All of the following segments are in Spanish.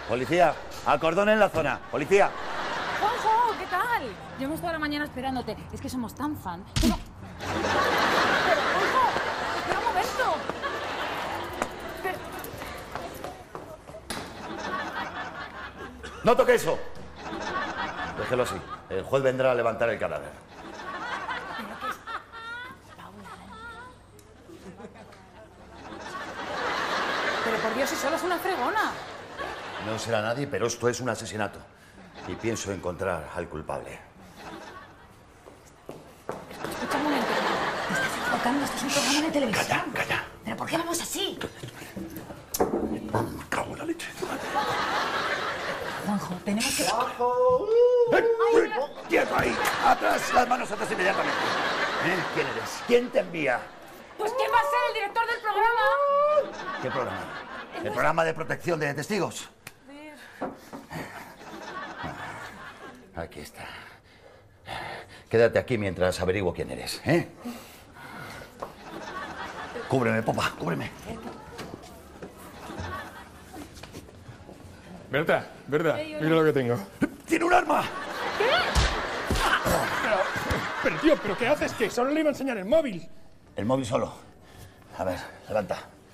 Policía, acordonen la zona. Policía. Juanjo, ¿qué tal? Llevamos toda la mañana esperándote. Es que somos tan fan. Pero, Juanjo, espera un momento. Pero... No toque eso. Déjelo así. El juez vendrá a levantar el cadáver. Pero por Dios, si solo es una fregona. No será nadie, pero esto es un asesinato. Y pienso encontrar al culpable. Escucha un momento. Te estás equivocando, esto es un programa de televisión. Calla, calla. ¿Pero por qué vamos así? Me cago en la leche. Juanjo, tenemos que... ¡Quieto ahí! ¡Atrás! Las manos atrás inmediatamente. ¿Quién eres? ¿Quién te envía? Pues ¿quién va a ser el director del programa? ¿Qué programa? ¿El programa de protección de testigos? Aquí está. Quédate aquí mientras averiguo quién eres, ¿eh? Cúbreme, popa, cúbreme. Berta, mira lo que tengo. ¡Tiene un arma! Pero tío, ¿pero qué haces? Que solo le iba a enseñar el móvil. El móvil solo. A ver, levanta.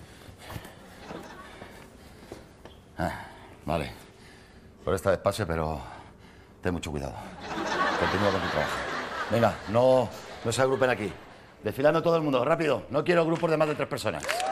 Vale. Por esta vez pase, pero ten mucho cuidado. Continúa con tu trabajo. Venga, no se agrupen aquí. Desfilando todo el mundo, rápido. No quiero grupos de más de 3 personas.